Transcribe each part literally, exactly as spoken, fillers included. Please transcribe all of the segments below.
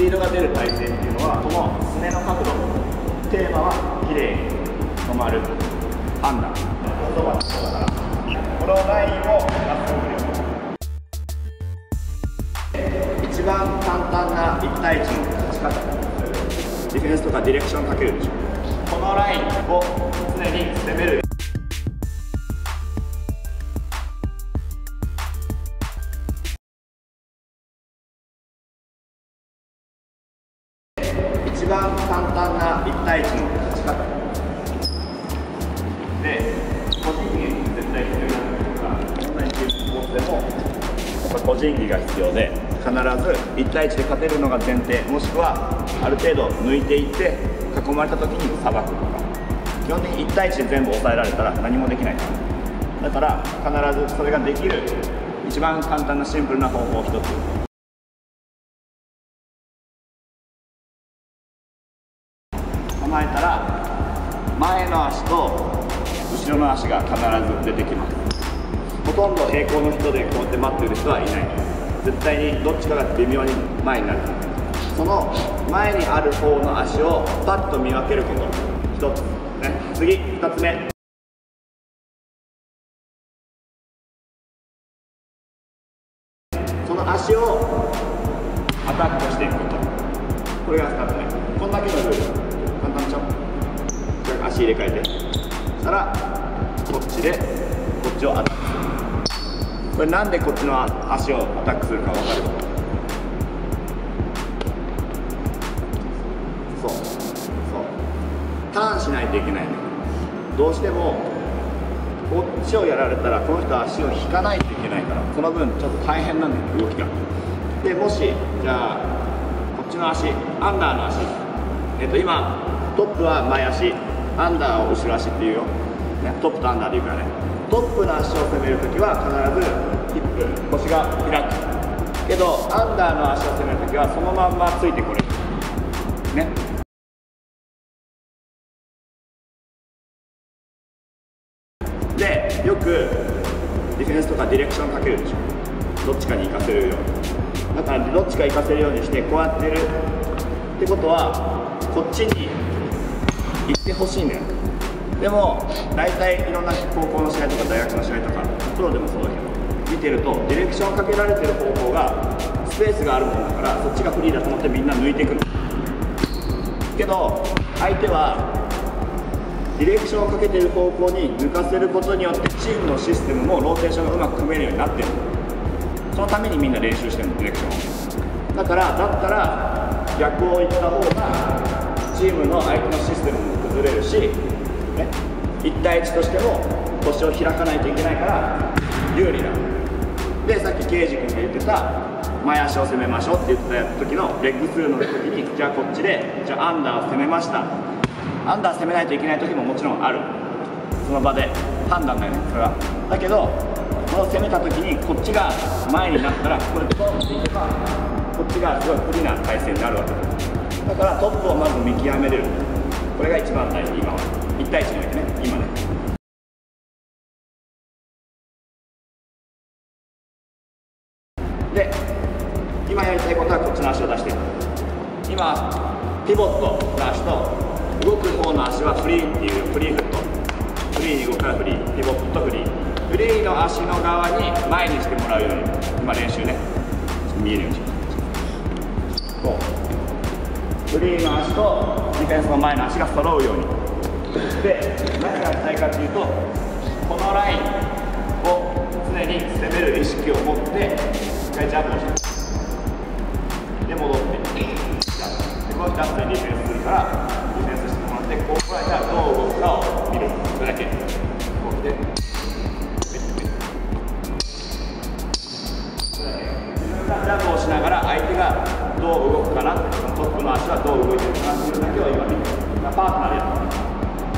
ードが出る体勢っていうのは、このすねの角度、テーマはきれいに止まる判断、言葉のそうだから、このラインをまっすぐ振る。一番簡単ないち対いちの勝ち方、ディフェンスとかディレクションかけるでしょ。このラインを常に攻める。一番簡単ないち対いちの勝ち方で、個人技絶対必要になってくるから、オンラインっていうスポーツでもやっぱ個人技が必要で、必ずいち対いちで勝てるのが前提、もしくはある程度抜いていって囲まれた時にさばくとか、基本的にいち対いちで全部抑えられたら何もできないから、だから必ずそれができる一番簡単なシンプルな方法を一つ。構えたら前の足と後ろの足が必ず出てきます。ほとんど平行の人でこうやって待ってる人はいない。絶対にどっちかが微妙に前になる。その前にある方の足をパッと見分けること一つ、ね、次ふたつめ、その足をアタックしていくこと、これがふたつめ。こんだけのルール簡単でしょ。足入れ替えて、そしたらこっちでこっちをアタックする。これなんでこっちの足をアタックするか分かる？そうそうターンしないといけないね。どうしてもこっちをやられたらこの人は足を引かないといけないから、その分ちょっと大変なんだよ動きが。でもしじゃあこっちの足、アンダーの足、えっと今トップは前足、アンダーを後ろ足っていうよ、ね、トップとアンダーでいうからね。トップの足を攻めるときは必ずヒップ、腰が開くけど、アンダーの足を攻めるときはそのまんまついてこれるね。でよくディフェンスとかディレクションかけるでしょ。どっちかに行かせるように。だからどっちか行かせるようにしてこうやってるってことはこっちに行ってほしいんだよ。でも大体いろんな高校の試合とか大学の試合とかプロでもそうだけど見てると、ディレクションかけられてる方向がスペースがあるもんだから、そっちがフリーだと思ってみんな抜いてくるけど、相手はディレクションをかけてる方向に抜かせることによってチームのシステムもローテーションがうまく組めるようになってる。そのためにみんな練習してるの、ディレクションを。だからだったら逆をいった方がチームの相手のシステムも崩れるし、ね、いち対いちとしても腰を開かないといけないから有利だ。でさっき圭司君が言ってた前足を攻めましょうって言ってた時のレッグスルーの時に、じゃあこっちでじゃあアンダーを攻めました。アンダー攻めないといけない時ももちろんある。その場で判断だよね、それは。だけどこの攻めた時にこっちが前になったらこれドンっていけばこっちがすごい不利な体勢になるわけだ。だからトップをまず見極めれる。これが一番大事。今はいち対いちにおいてね、今ね。で今やりたいことはこっちの足を出していく。今ピボットの足と動く方の足はフリーっていうフリーフット、フリーに動くからフリー、ピボットフリー、フリーの足の側に前にしてもらうように今練習ね、見えるようにします。こうフリーの足とディフェンスの前の足が揃うように。で何がしたいかというと、このラインを常に攻める意識を持って一回ジャンプをしてで戻ってでこのジャンプでディフェンスするからディフェンスしてもらって、ここからじゃあどう動くかを見る。それだけこうで自分がジャンプをしながら相手がどう動くかなって、そのトップの足はどう動いてるかなっていうだけを今見てる。パートナーでやってます。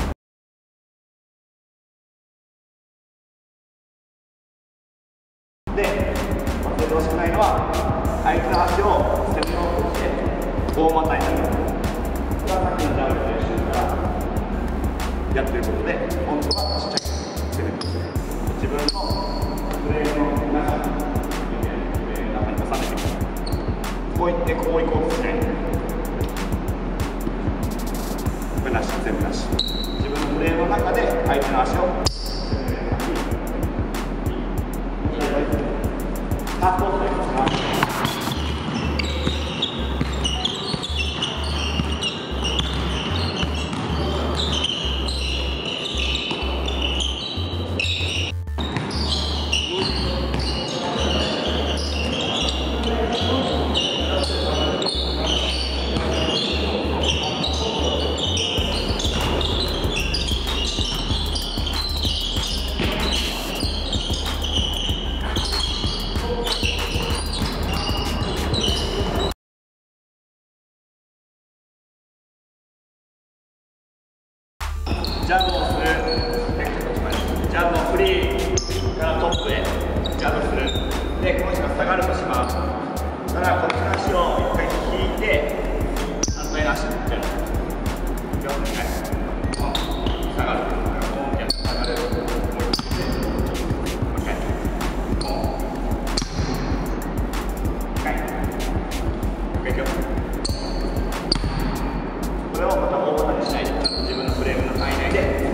で、忘れてほしくないのは相手の足を攻めようとして大股になる。これはさっきのジャンプの練習からやってることで、今度はちっちゃい攻めてほしい。自分のプレーの中にプレーの中に収めていく。こういってこういこうとしない。 手の足をタップオフでいきます。ジャンプをする、ジャンプをフリーからトップへジャンプする。で、この人が下がるとします。だからこっちの足を一回引いて、反対の足を振ってる。よんかい。下がる。ポンってやって下がる。もう一回。ポン。一回。もう一回いくよ。これをまた大技にしないで、自分のフレームの範囲内で。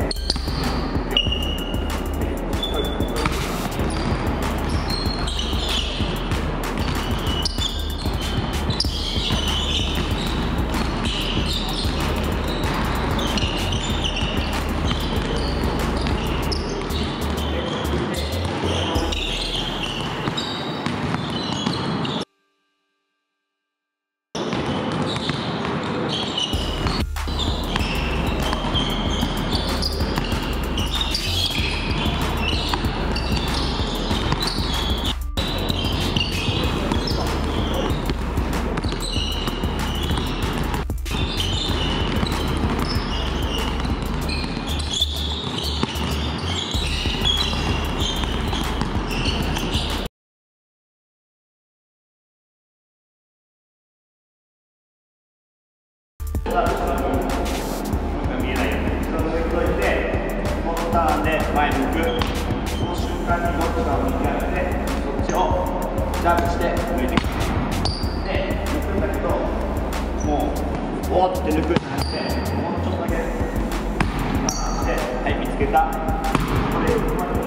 見えないように後ろ向いておいて、このターンで前向く。その瞬間にどっちかを向き上げて、そっちをジャンプして抜いていく。で、抜くんだけど、もうボーって抜くんじゃなくて、もうちょっとだけして、はい、見つけた。これ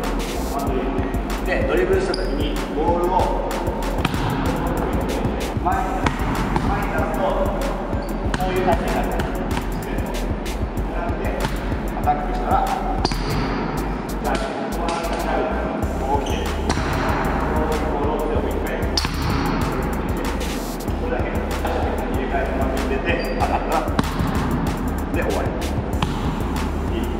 でドリブルしたときにボールを前に前に出すと、こういう感じになる。なので、アタックしたら、じゃあ、この辺り大きい。ボールを強くいっかい。これだけ。入れ替えて、うまく入れて、当たったら、で、終わり。いい。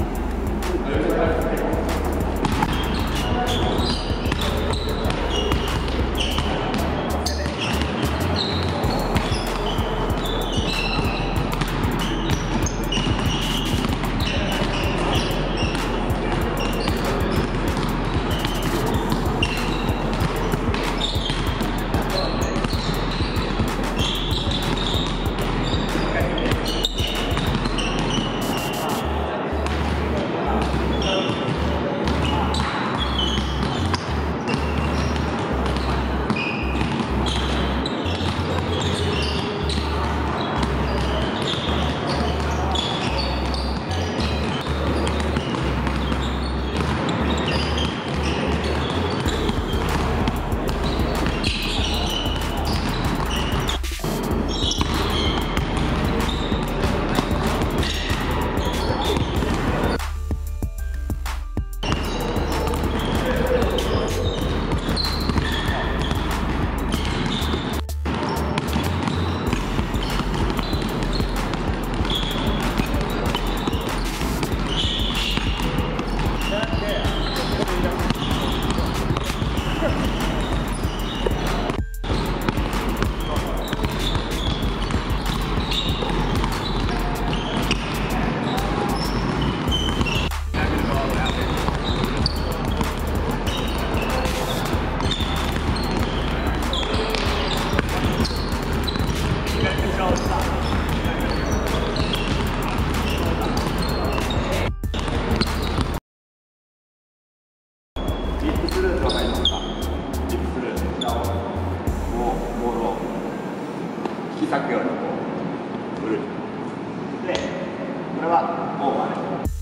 引き裂くようにこう振る。で、これはオーバーです。